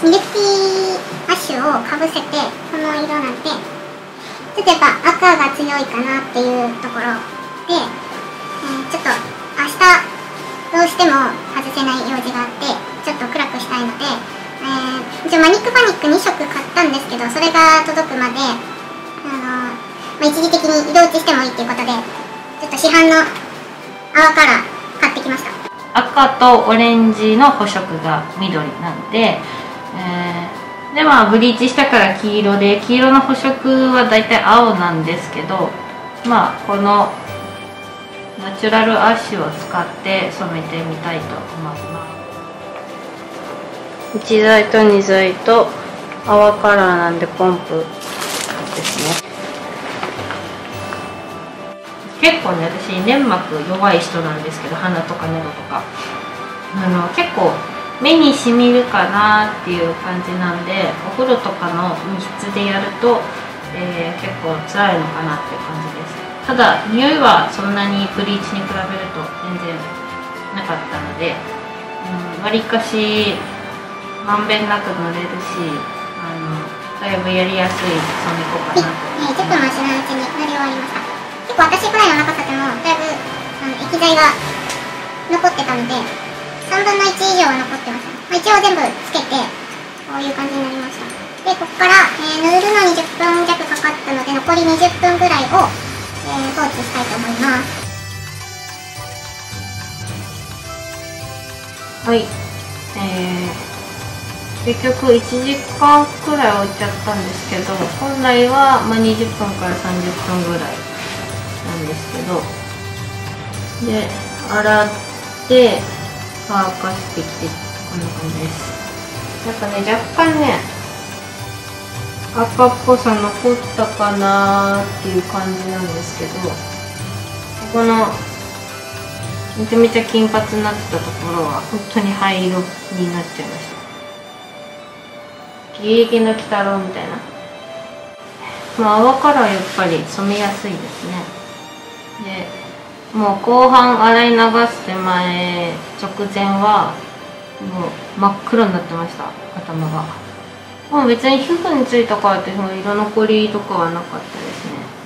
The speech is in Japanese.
ミルキーアッシュをかぶせてこの色なんで、ちょっとやっぱ赤が強いかなっていうところで、ちょっと明日どうしても外せない用事があってちょっと暗くしたいので、一応マニックパニック2色買ったんですけど、それが届くまで一時的に色落ちしてもいいっていうことで、ちょっと市販の泡から買ってきました。 赤とオレンジの補色が緑なんで、でまあブリーチしたから黄色で、黄色の補色はだいたい青なんですけど、まあこのナチュラルアッシュを使って染めてみたいと思います。1剤と2剤と泡カラーなんでポンプですね。結構ね、私粘膜弱い人なんですけど、鼻とか喉とか結構目にしみるかなっていう感じなんで、お風呂とかの密室でやると、結構辛いのかなっていう感じです。ただ匂いはそんなにブリーチに比べると全然なかったので、わりかしまんべんなく塗れるし、だいぶやりやすい染め子かなと。 10分もしないうちに塗り終わりました。結構私くらいの長さでもだいぶ液剤が残ってたので、3分の1以上は残ってました。一応全部つけてこういう感じになりました。でここから、塗るのに10分弱かかったので、残り20分ぐらいを、放置したいと思います。 はい、結局1時間くらい置いちゃったんですけど、本来は20分から30分ぐらいなんですけど、で洗って乾かしてきてこんな感じです。なんかね、若干ね赤っぽさ残ったかなーっていう感じなんですけど、このめちゃめちゃ金髪になってたところは本当に灰色になっちゃいました。ゲゲゲの鬼太郎みたいな。泡からやっぱり染めやすいですね。でもう後半洗い流す手前直前はもう真っ黒になってました、頭が。もう別に皮膚についたからって色残りとかはなかったですね。